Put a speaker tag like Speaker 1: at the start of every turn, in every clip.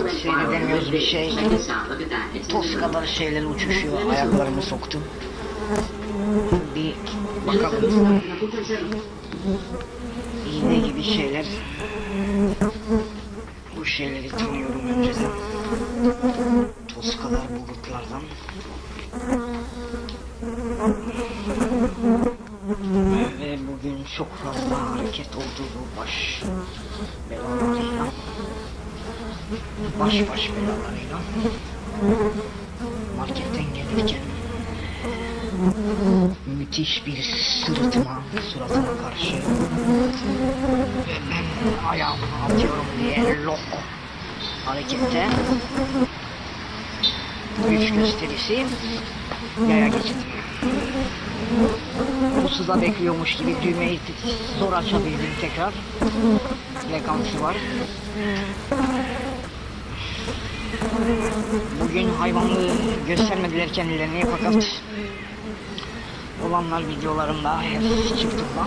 Speaker 1: Seyredemiyoruz bir şey. Toz kadar şeyler uçuşuyor. Ayaklarımı soktum. Bir bakalım. İğne gibi şeyler. Bu şeyleri tanıyorum önceden. Toz kadar bulutlardan. Ve bugün çok fazla hareket oldu bu baş belalarıyla. Baş belalarıyla. Marketten gelirken müthiş bir suratıma karşı ve ben ayağımı atıyorum diye lok harekette güç gösterisi yaya geçtim. Pusuda bekliyormuş gibi düğmeyi zor açabildim tekrar. Frekansı var. Bugün hayvanlığı göstermediler kendilerini fakat olanlar videolarımda hep çıktığımda.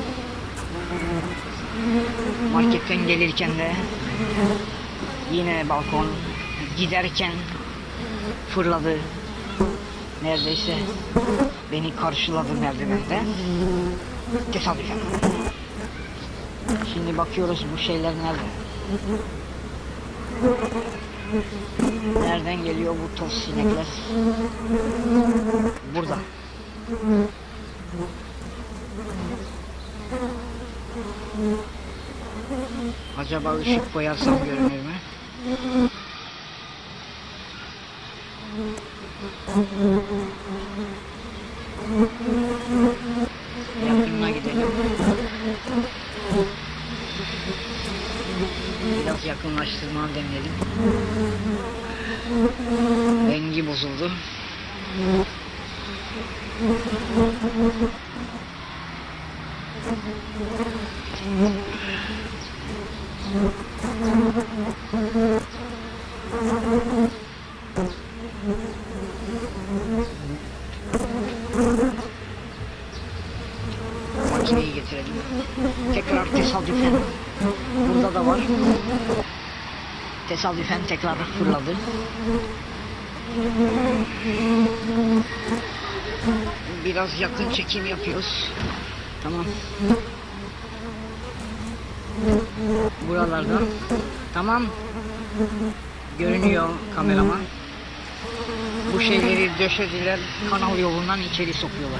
Speaker 1: Marketten gelirken de yine balkon, giderken fırladı. Neredeyse beni karşıladı merdivende. Tesadüfen. Şimdi bakıyoruz bu şeyler nerede? Nereden geliyor bu toz sinekler? Burada. Acaba ışık koyarsam görünür mü? Yakınına gidelim. Biraz yakınlaştırma deneyelim. Rengi bozuldu. Makineyi getirelim. Tekrar tesadüfen burada da var. Tesadüfen tekrar fırladı. Biraz yakın çekim yapıyoruz. Tamam. Buralarda. Tamam. Görünüyor kameraman. Bu şeyleri döşediler. Kanal yolundan içeri sokuyorlar.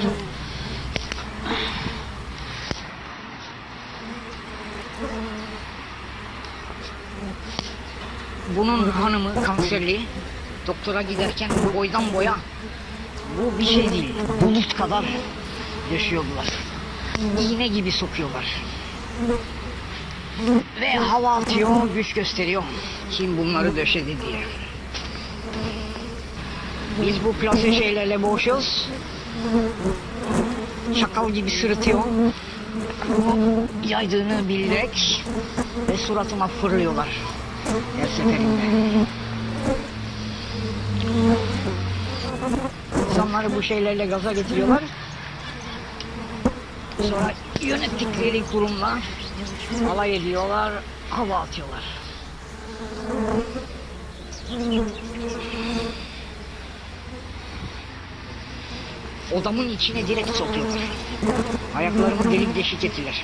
Speaker 1: Bunun hanımı kanserli. Doktora giderken boydan boya bu bir şey değil. Bulut kadar döşüyorlar. İğne gibi sokuyorlar. Ve hava atıyor, güç gösteriyor. Kim bunları döşedi diye. Biz bu plase şeylerle boğuşuyoruz. Şakal gibi sırıtıyor. Yaydığını bilerek ve suratıma fırlıyorlar. Her seferinde. İnsanları bu şeylerle gaza getiriyorlar. Sonra yönettikleri kurumla alay ediyorlar, hava atıyorlar. Odamın içine direkt sokuyorlar. Ayaklarımı delik deşik ettiler.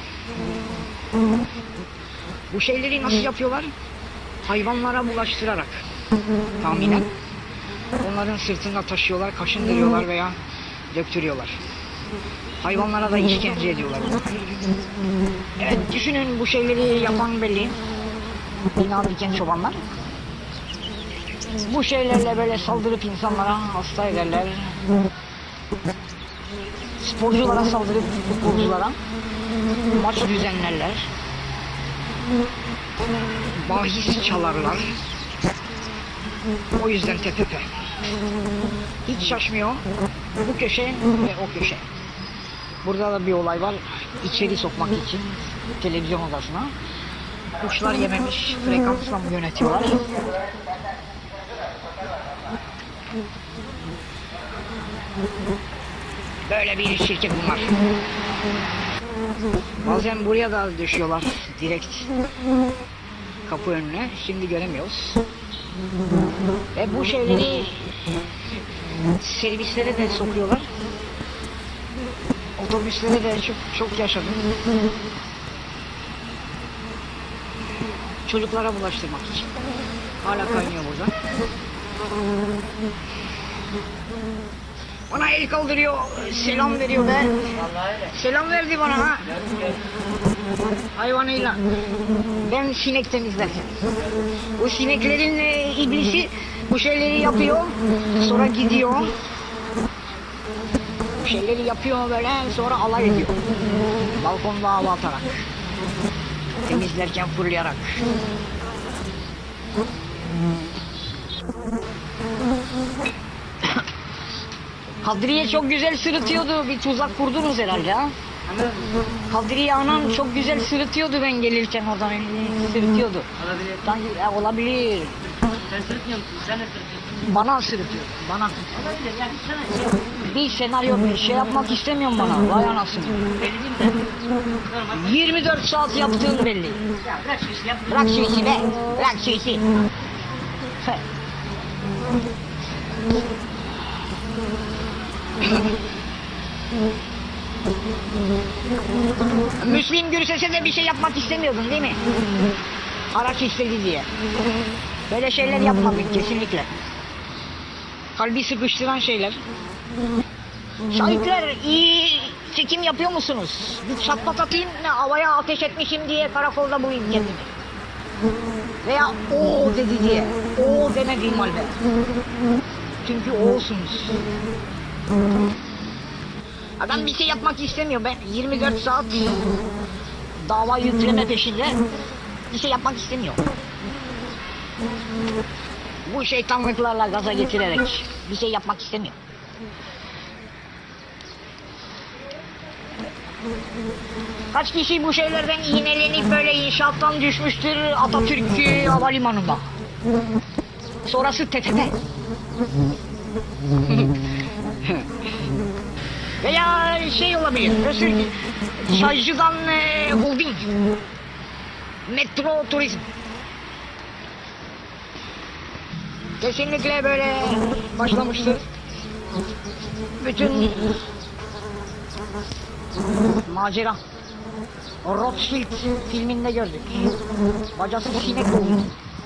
Speaker 1: Bu şeyleri nasıl yapıyorlar? Hayvanlara bulaştırarak tahminen. Onların sırtında taşıyorlar, kaşındırıyorlar veya döktürüyorlar. Hayvanlara da işkence ediyorlar. Evet, düşünün bu şeyleri yapan belli. Bina diken çobanlar. Bu şeylerle böyle saldırıp insanlara hasta ederler. Sporculara saldırıp futbolculara maç düzenlerler. Bahis çalarlar. O yüzden TPP. Hiç şaşmıyor. Bu köşe ve o köşe. Burada da bir olay var. İçeri sokmak için televizyon odasına. Kuşlar yememiş, frekansla mı yönetiyorlar? Böyle bir şirket bunlar. Bazen buraya da düşüyorlar direkt kapı önüne. Şimdi göremiyoruz. Ve bu şeyleri servislere de sokuyorlar. Otobüslere de çok yaşadım. Çocuklara bulaştırmak için. Hala kaynıyor burada. Bana el kaldırıyor, selam veriyor be. Selam verdi bana ha. Hayvanıyla. Ben sinek temizlerken. O sineklerin iblisi bu şeyleri yapıyor. Sonra gidiyor. Bu şeyleri yapıyor böyle, sonra alay ediyor. Balkonda hava atarak. Temizlerken fırlayarak. Kadriye çok güzel sırıtıyordu. Bir tuzak kurdunuz herhalde ha? Kadriye anan çok güzel sırıtıyordu ben gelirken oradan. Sırıtıyordu.
Speaker 2: Olabilir.
Speaker 1: Sanki, olabilir.
Speaker 2: Sen sırıtmıyor musun? Sen de sırıtıyorsun.
Speaker 1: Bana sırıtıyor. Bana.
Speaker 2: Olabilir. Yani sana
Speaker 1: Bir senaryo bir şey yapmak istemiyorum bana. Vay anasını.
Speaker 2: belli değil mi? Normal.
Speaker 1: 24 saat yaptığın belli.
Speaker 2: Ya bırak şu işi yap.
Speaker 1: Bırak şu işi be. Bırak şu işi. Müslüm Gürses'e de bir şey yapmak istemiyordun değil mi? Araç istedi diye. Böyle şeyler yapmadık kesinlikle. Kalbi sıkıştıran şeyler. Şahitler iyi çekim yapıyor musunuz? Bir şatpat atayım ne havaya ateş etmişim diye karakolda bulayım kendimi. Veya o dedi diye. O demediğim halde. Çünkü osunuz. Adam bir şey yapmak istemiyor. Ben 24 saat dava yükleme peşinde bir şey yapmak istemiyor. Bu şeytanlıklarla gaza getirerek bir şey yapmak istemiyor. Kaç kişi bu şeylerden iğnelenip böyle inşaattan düşmüştür Atatürk Havalimanı'nda. Sonrası TTT. Veya şey olabilir, Şarjıdan Holding, Metro Turizm. Kesinlikle böyle başlamıştır. Bütün macera. Rothschild filminde gördük. Bacası sinek oldu.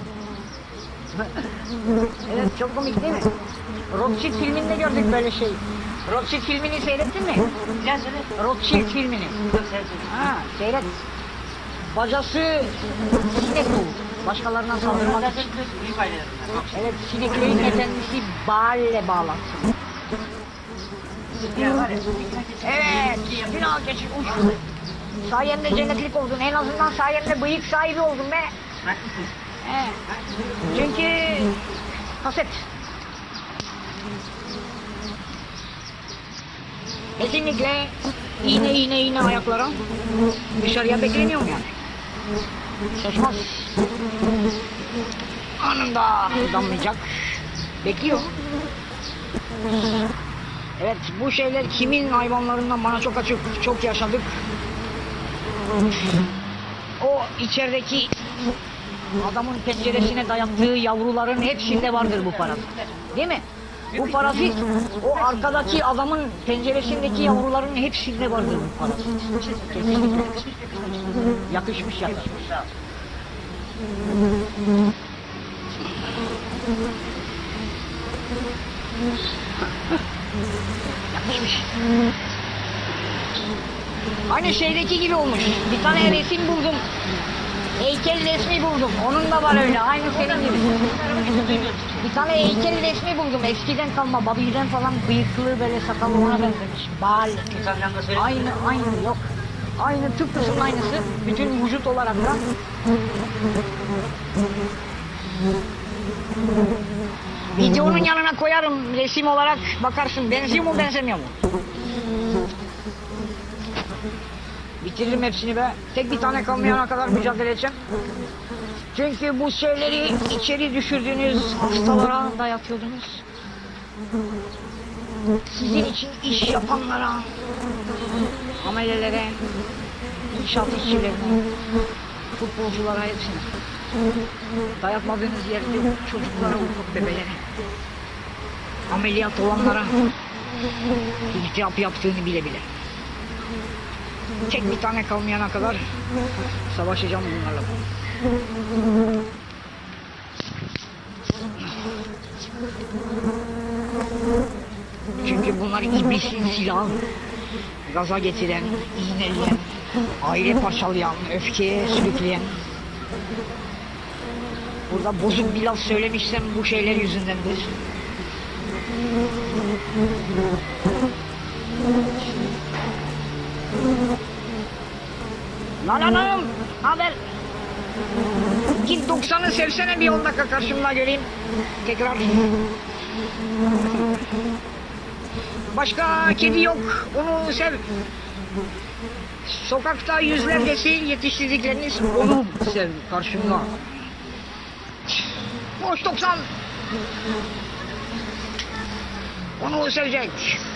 Speaker 1: Evet, çok komik değil mi? Rothschild filminde gördük böyle şey. Rothschild filmini seyrettin mi?
Speaker 2: Gel söyle.
Speaker 1: Rothschild filmini.
Speaker 2: Yok sen söyle.
Speaker 1: Ha, seyret. Bacası sinek oldu. Başkalarına saldırmak
Speaker 2: Sen
Speaker 1: için.
Speaker 2: söyle. Büyük aileler bunlar.
Speaker 1: Evet, sineklerin efendisi Baal'le bağlantılı.
Speaker 2: Ya var ya.
Speaker 1: Evet, final geçip uç. Sayemde cennetlik oldun. En azından sayemde bıyık sahibi oldun be.
Speaker 2: Haklısın.
Speaker 1: He. Çünkü kaset. Kesinlikle iğne ayaklara. Dışarıya beklemiyorum yani. Şaşmaz. Anında damlayacak. Bekliyor. Evet, bu şeyler kimin hayvanlarından bana çok açık, çok yaşadık. O içerideki adamın penceresine dayattığı yavruların hepsinde vardır bu parazit. Değil mi? Bu parazit o arkadaki adamın penceresindeki yavruların hepsinde vardır bu parazit. Kesinlikle. Yakışmış. Yakışmış. Aynı şeydeki gibi olmuş. Bir tane resim buldum. Heykel resmi buldum. Onun da var öyle. Aynı senin gibi. Bir tane heykel resmi buldum. Eskiden kalma. Babil'den falan bıyıklı böyle sakallı ona benzemiş. Baal. Aynı yok. Aynı tıpkısının aynısı. Bütün vücut olarak da. Videonun yanına koyarım resim olarak bakarsın. Benziyor mu benzemiyor mu? Bitiririm hepsini be. Tek bir tane kalmayana kadar mücadele edeceğim. Çünkü bu şeyleri içeri düşürdüğünüz hastalara dayatıyordunuz. Sizin için iş yapanlara, amelelere, inşaat işçilerine, futbolculara hepsine. Dayatmadığınız yerde çocuklara, ufak bebelere, ameliyat olanlara iltihap yaptığını bile bile. Tek bir tane kalmayana kadar savaşacağım bunlarla. Çünkü bunlar iblisin silahı. Gaza getiren, iğneleyen, aile parçalayan, öfkeye sürükleyen. Burada bozuk bir laf söylemişsem bu şeyler yüzündendir. Lan hanım, haber? Git 90'ı sevsene bir 10 dakika karşımda göreyim. Tekrar. Başka kedi yok, onu sev. Sokakta yüzlercesi yetiştirdikleriniz, onu sev karşımda. Boş 90. Onu sevecek.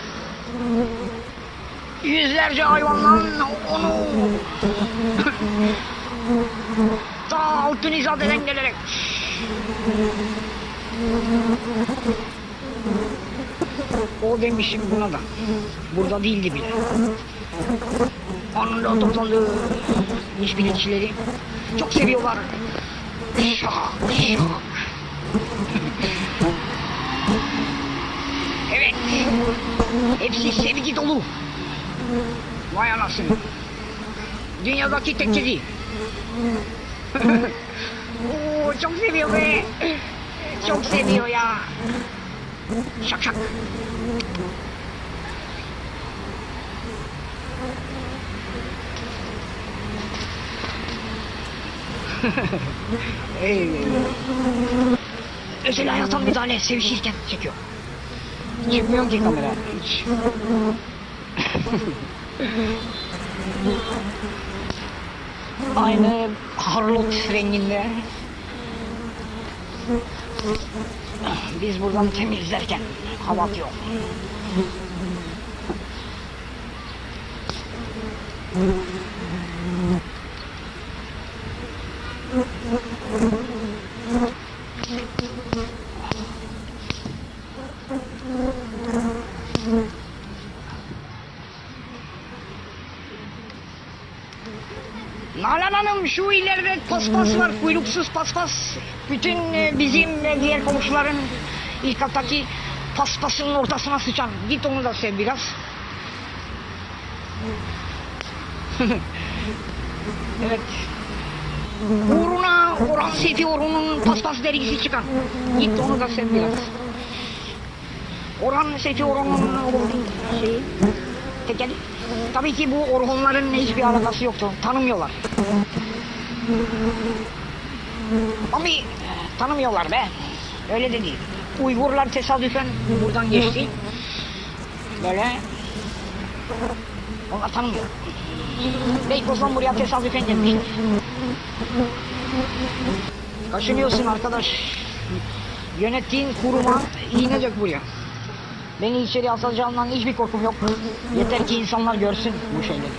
Speaker 1: Yüzlerce hayvandan onu ta altın izadeden gelerek. O demişim buna da. Burada değildi bile. Anında topladığı işbirlikçileri çok seviyorlar. Şak şak. Evet. Hepsi sevgi dolu. Vay anasını. Dünyadaki tek kedi. Oo, çok seviyor be. Çok seviyor ya. Şak şak. Özel hayata müdahale sevişirken çekiyor. Çıkmıyor ki kamera. Hiç. Aynı harlot renginde. Biz buradan temizlerken hava atıyor. Nalan Hanım, şu ileride paspas var, kuyruksuz paspas. Bütün bizim ve diğer komşuların ilk kattaki paspasının ortasına sıçan. Git onu da sev biraz. Evet. Uğruna Orhan Seyfi Orhun'un paspas dergisi çıkan. Git onu da sev biraz. Orhan Seyfi Orhun'un şeyi, tekeli. Tabii ki bu Orhunların hiçbir alakası yoktu. Tanımıyorlar. Ama tanımıyorlar be. Öyle de değil. Uygurlar tesadüfen buradan geçti. Böyle. Onlar tanımıyor. Beykoz'dan buraya tesadüfen gelmişler. Kaşınıyorsun arkadaş. Yönettiğin kuruma iğne dök buraya. Beni içeri atacağından hiçbir korkum yok. Yeter ki insanlar görsün bu şeyleri.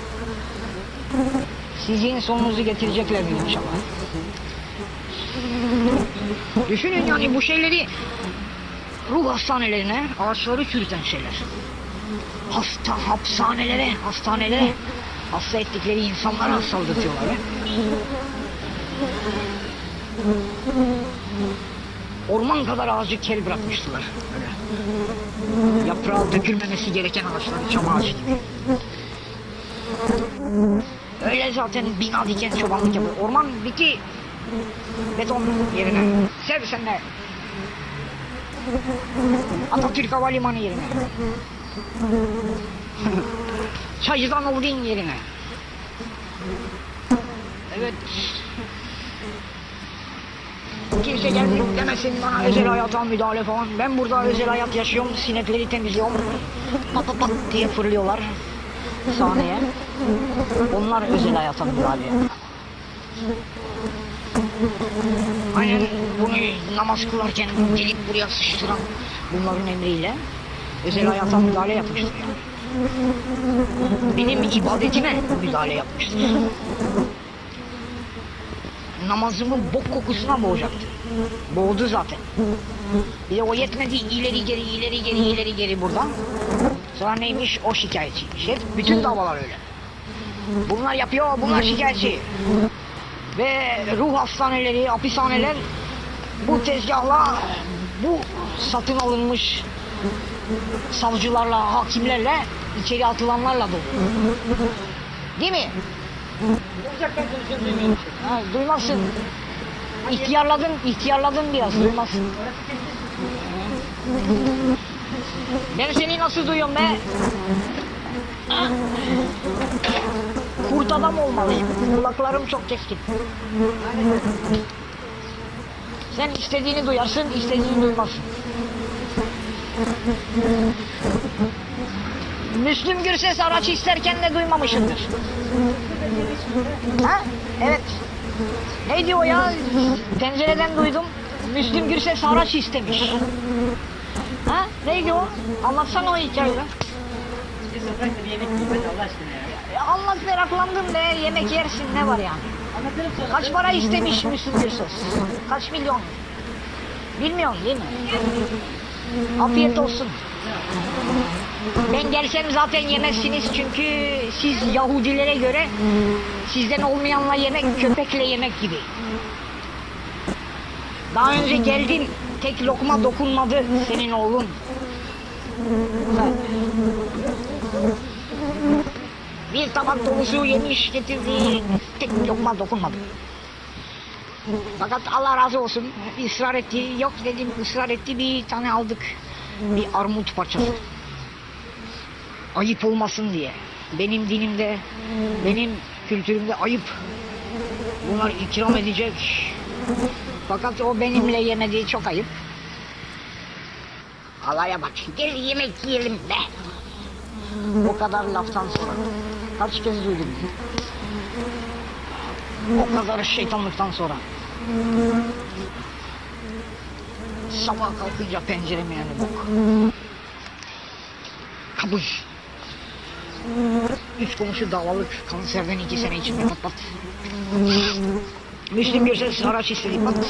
Speaker 1: Sizin sonunuzu getirecekler inşallah. Düşünün yani bu şeyleri ruh hastanelerine, ağaçları çürüten şeyler. Hastanelere hasta ettikleri insanlara saldırtıyorlar. Orman kadar ağacı kel bırakmıştılar. Öyle. Yaprağı dökülmemesi gereken ağaçlar, çam ağacı gibi. Öyle zaten bina diken çobanlık yapıyor. Orman bitti. Beton yerine. Sev sen de. Atatürk Havalimanı yerine. Çaycıdan olduğun yerine. Evet. Kimse geldi demesin bana özel hayata müdahale falan. Ben burada özel hayat yaşıyorum, sinekleri temizliyorum. Pat pat pat diye fırlıyorlar sahneye. Onlar özel hayata müdahale. Aynen bunu namaz kılarken gelip buraya sıçtıran bunların emriyle özel hayata müdahale yapmıştır yani. Benim ibadetime müdahale yapmıştır. namazımın bok kokusuna boğacaktı. Boğdu zaten. Bir de o yetmedi, ileri geri ileri geri ileri geri buradan. Sonra neymiş, o şikayetçiymiş. Hep bütün davalar öyle. Bunlar yapıyor, bunlar şikayetçi. Ve ruh hastaneleri, hapishaneler bu tezgahla, bu satın alınmış savcılarla, hakimlerle, içeri atılanlarla dolu. Değil mi?
Speaker 2: Uzaktan konuşuyorum duymuyorum.
Speaker 1: Ha, duymazsın. İhtiyarladın biraz, duymazsın. Ben seni nasıl duyuyorum be? Kurt adam olmalıyım. Kulaklarım çok keskin. Sen istediğini duyarsın, istediğini duymazsın. Müslüm Gürses araç isterken de duymamışındır. Ha? Evet. Neydi o ya? Pencereden duydum. Müslüm Gürses araç istemiş. Ha? Neydi o? Anlatsana o hikayeyi.
Speaker 2: Bir sokakta bir yemek yiyeyim Allah aşkına ya.
Speaker 1: Anlat, meraklandım de, yemek yersin, ne var yani?
Speaker 2: Anlatırım sonra.
Speaker 1: Kaç para istemiş Müslüm Gürses? Kaç milyon? Bilmiyorum değil mi? Afiyet olsun. Ben gelsem zaten yemezsiniz çünkü siz Yahudilere göre sizden olmayanla yemek köpekle yemek gibi. Daha önce geldin, tek lokma dokunmadı senin oğlun. Bir tabak dolusu yemiş getirdi, tek lokma dokunmadı. Fakat Allah razı olsun ısrar etti, yok dedim, ısrar etti, bir tane aldık. Bir armut parçası. Ayıp olmasın diye. Benim dinimde, benim kültürümde ayıp. Bunlar ikram edecek. Fakat o benimle yemediği çok ayıp. Alaya bak, gel yemek yiyelim be. O kadar laftan sonra. Kaç kez duydum. O kadar şeytanlıktan sonra. Sabah kalkınca penceremi yani bok. Kabuz. 3 komşu davalık, kanserden 2 sene içinde patlat. Müslüm Gürses haraç istedi, pat.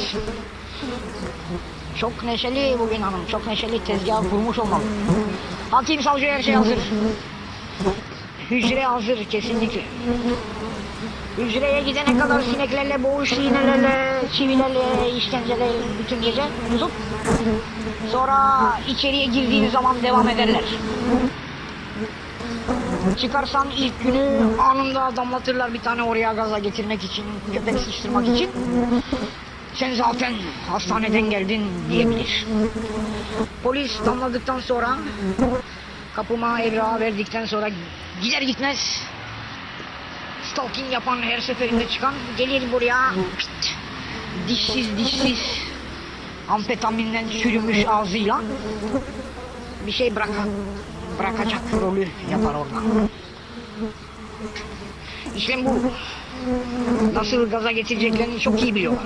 Speaker 1: Çok neşeli bugün hanım, çok neşeli, tezgah kurmuş olmalı. Hakim, savcı, her şey hazır. Hücre hazır kesinlikle. Hücreye gidene kadar sineklerle boğuş, iğnelerle, çivilerle, işkencelerle bütün gece tutup sonra içeriye girdiğin zaman devam ederler. Çıkarsan ilk günü anında damlatırlar bir tane oraya gaza getirmek için, köpek sıçtırmak için. Sen zaten hastaneden geldin diyebilir. Polis damladıktan sonra, kapıma evrağı verdikten sonra gider gitmez stalking yapan, her seferinde çıkan gelir buraya, dişsiz amfetaminden çürümüş ağzıyla bir şey bırakacak rolü yapar orada. İşte bu. Nasıl gaza getireceklerini çok iyi biliyorlar.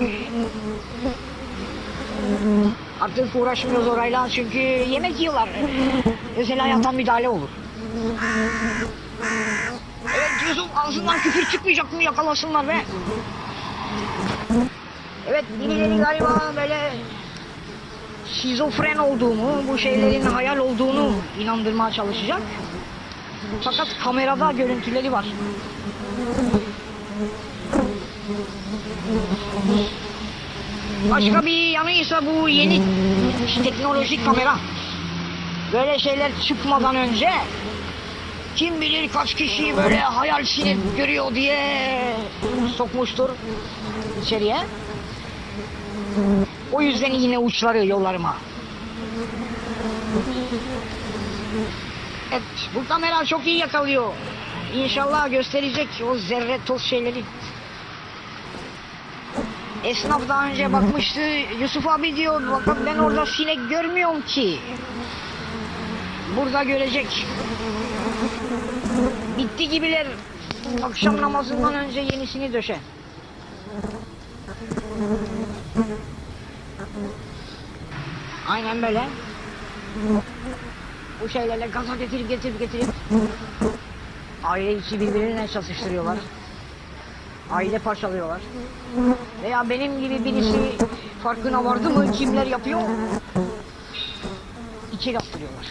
Speaker 1: Artık uğraşmıyoruz orayla çünkü yemek yiyorlar. Özel hayata müdahale olur. Evet Yusuf, ağzından küfür çıkmayacak mı, yakalasınlar be. Evet, birileri galiba böyle şizofren olduğumu, bu şeylerin hayal olduğunu inandırmaya çalışacak. Fakat kamerada görüntüleri var. Başka bir yanıysa bu yeni teknolojik kamera. Böyle şeyler çıkmadan önce kim bilir kaç kişiyi böyle hayalsini görüyor diye sokmuştur içeriye. O yüzden yine uçları yollarıma. Evet, bu kamera çok iyi yakalıyor. İnşallah gösterecek o zerre toz şeyleri. Esnaf daha önce bakmıştı. Yusuf abi diyor, bakın ben orada sinek görmüyorum ki. Burada görecek. Bitti gibiler. Akşam namazından önce yenisini döşe. Aynen böyle. Bu şeylerle gaza getirip aile içi birbirine çatıştırıyorlar. Aile parçalıyorlar. Veya benim gibi birisi farkına vardı mı kimler yapıyor? İçeri attırıyorlar.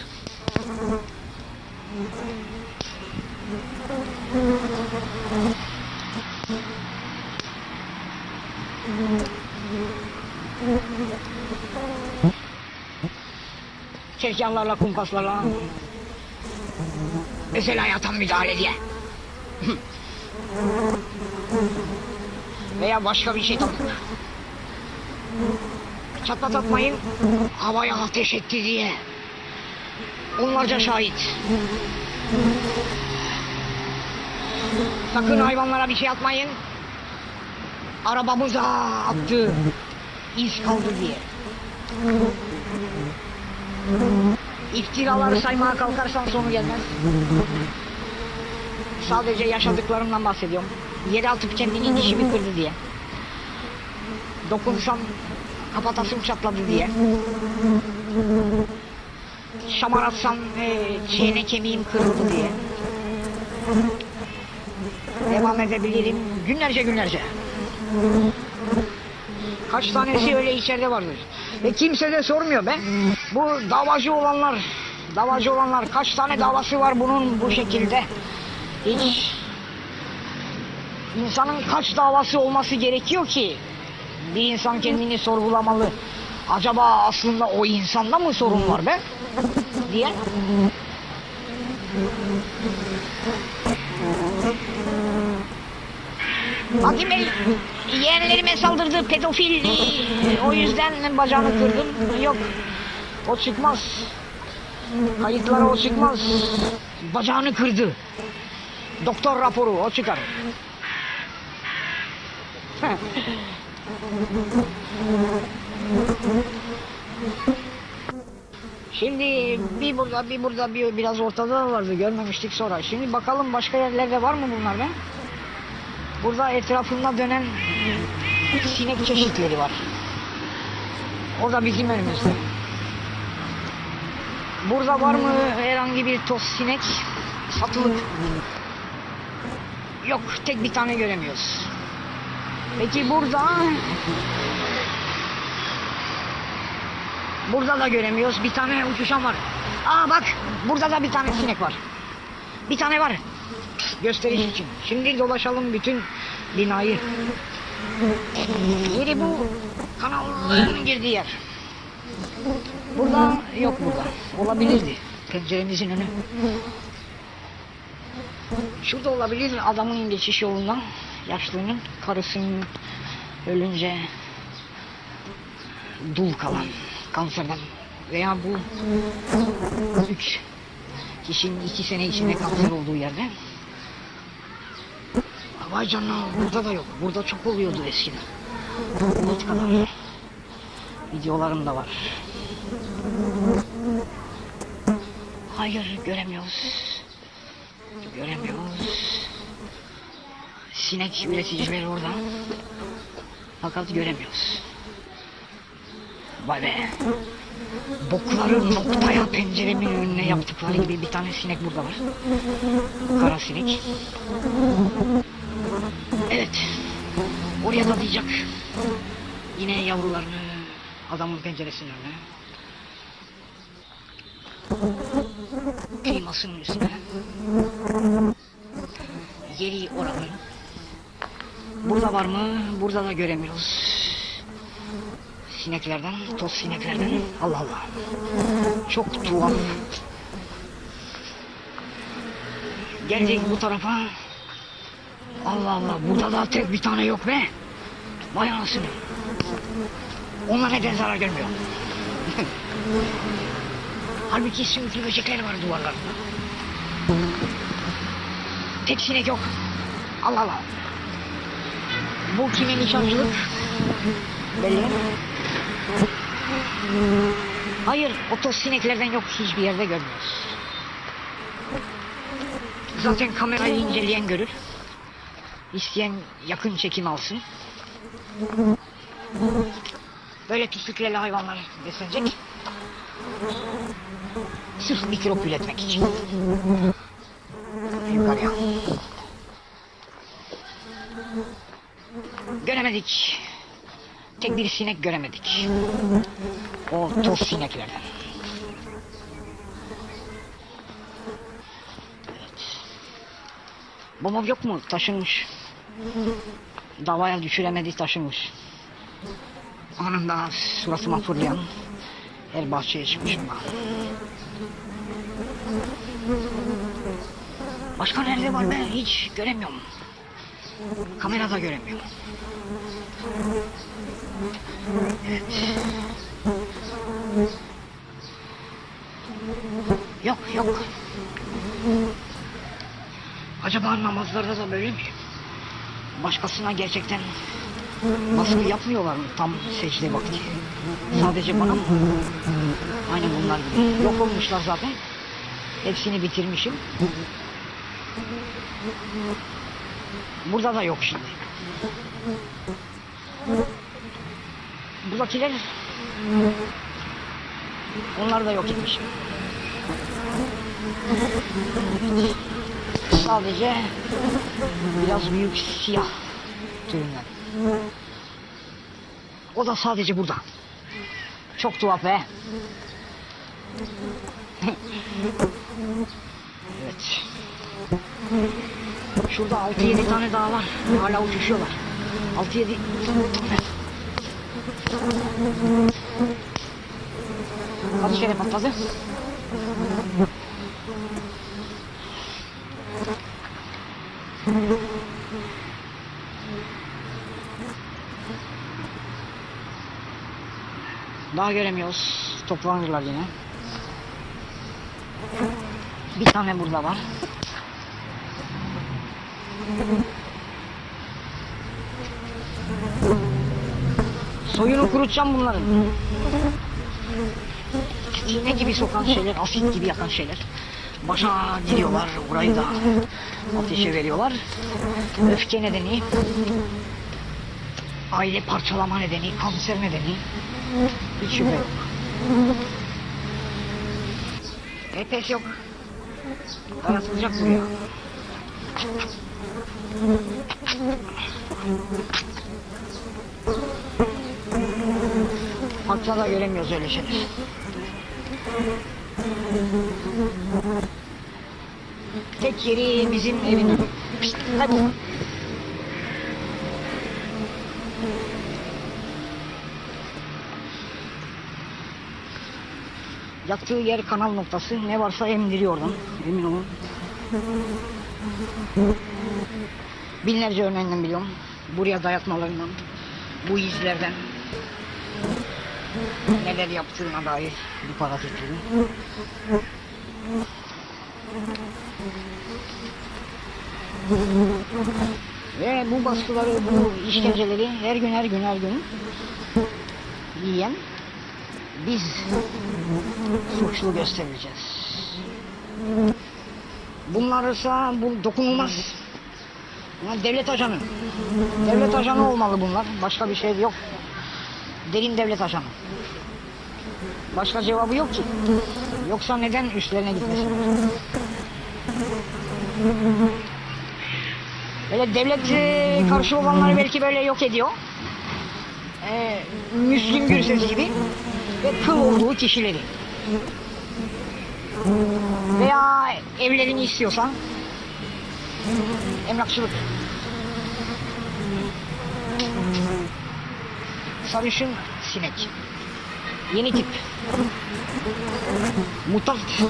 Speaker 1: Tezgahlarla, kumpaslarla özel hayata müdahale diye. Veya başka bir şey tanık. Çatlatmayın, havaya ateş etti diye. Onlarca şahit. Sakın hayvanlara bir şey atmayın. Arabamıza attı, iz kaldı diye. İftiraları saymaya kalkarsan sonu gelmez. Sadece yaşadıklarımdan bahsediyorum. Yere atıp kendini dişimi kırdı diye. Dokunsam kafatasım çatladı diye. Şamar atsam çene kemiğim kırıldı diye. Devam edebilirim günlerce. Kaç tanesi öyle içeride vardır. Ve kimse de sormuyor be. Bu davacı olanlar kaç tane davası var bunun bu şekilde. Hiç insanın kaç davası olması gerekiyor ki bir insan kendini sorgulamalı. Acaba aslında o insanda mı sorun var be? Diye. Hakim Bey, yeğenlerime saldırdı, pedofil, o yüzden bacağını kırdım. Yok, o çıkmaz. Kayıtlara o çıkmaz. Bacağını kırdı. Doktor raporu, o çıkar. Şimdi bir burada biraz ortada vardı, görmemiştik sonra. Şimdi bakalım başka yerlerde var mı bunlar be? Burada etrafında dönen sinek çeşitleri var. O da bizim önümüzde. Burada var mı herhangi bir toz sinek? Satılık. Yok, tek bir tane göremiyoruz. Peki burada da göremiyoruz. Bir tane uçuşan var. Aa bak, burada da bir tane sinek var. Bir tane var. Gösteriş için. Şimdi dolaşalım bütün binayı. Yeri bu kanalların girdiği yer. Burada yok burada. Olabilirdi. Penceremizin önü. Şurada olabilir adamın geçiş yolundan. Yaşlının karısının ölünce dul kalan kanserden veya bu 3 kişinin 2 sene içinde kanser olduğu yerde. Vay canına, burada da yok. Burada çok oluyordu eskiden. Bulut kadar. Videolarım da var. Hayır, göremiyoruz. Sinek üreticileri orada. Fakat göremiyoruz. Vay be. Bokları noktaya penceremin önüne yaptıkları gibi bir tane sinek burada var. Kara sinek. Evet. Oraya da diyecek. Yine yavrularını adamın penceresinin önüne. Kıymasının üstüne. Yeri oralı. Burada var mı? Burada da göremiyoruz. Sineklerden, toz sineklerden. Allah Allah. Çok tuhaf. Gelecek bu tarafa. Allah Allah, burada da tek bir tane yok be. Vay anasını. Onlar neden zarar görmüyor? Halbuki sümüklü böcekler var duvarlarda. Tek sinek yok. Allah Allah. Bu kime nişancılık? Belli. Hayır, o toz sineklerden yok, hiçbir yerde görmüyoruz. Zaten kamerayı inceleyen görür. İsteyen yakın çekim alsın. Böyle pisliklerle hayvanlar beslenecek. Sırf mikrop üretmek için. Yukarıya. tek bir sinek göremedik. O toz sineklerden. Evet. Bomba yok mu? Taşınmış. Davaya düşüremedi, taşınmış. Anında suratıma fırlayan her bahçeye çıkmışım ben. Başka nerede var, ben hiç göremiyorum. Kamerada göremiyorum. Evet. Yok yok. Acaba namazlarda da böyle mi? Başkasına gerçekten baskı yapmıyorlar mı tam secde vakti? Sadece bana mı? Aynen bunlar gibi. Yok olmuşlar zaten. Hepsini bitirmişim. Burada da yok şimdi. Buradakiler, onlar da yok etmişim. Sadece biraz büyük siyah türünden. O da sadece burada. Çok tuhaf be. Evet. Şurada 6-7 tane daha var. Hala uçuşuyorlar. 6-7. Kaç kere patladı? Daha göremiyoruz. Toplanırlar yine. Bir tane burada var. Soyunu kurutacağım bunların. Ne gibi sokan şeyler, asit gibi yakan şeyler. Başa gidiyorlar, orayı da ateşe veriyorlar. Öfke nedeni, aile parçalama nedeni, kanser nedeni. Hiç şüphe yok. Pes yok. Dayatılacak buraya. Hatta da göremiyoruz öyle şeyler. Tek yeri bizim evin önü. Kaybol. Yattığı yer kanal noktası. Ne varsa emdiriyor oradan. Emin olun. Binlerce örneğinden biliyorum. Buraya dayatmalarından, bu izlerden neler yaptığına dair bir parazitlerin. Ve bu baskıları, bu işkenceleri her gün yiyen biz suçlu gösterileceğiz. Bunlarsa bu dokunulmaz. Yani devlet ajanı. Devlet ajanı olmalı bunlar. Başka bir şey yok. Derin devlet ajanı. Başka cevabı yok ki. Yoksa neden üstlerine gitmesin? Böyle devlet karşı olanları belki böyle yok ediyor. Müslüm Gürses gibi ve kıl olduğu kişileri. Veya evlerini istiyorsan emlakçılık. Sarışın sinek. Yeni tip. Mutant.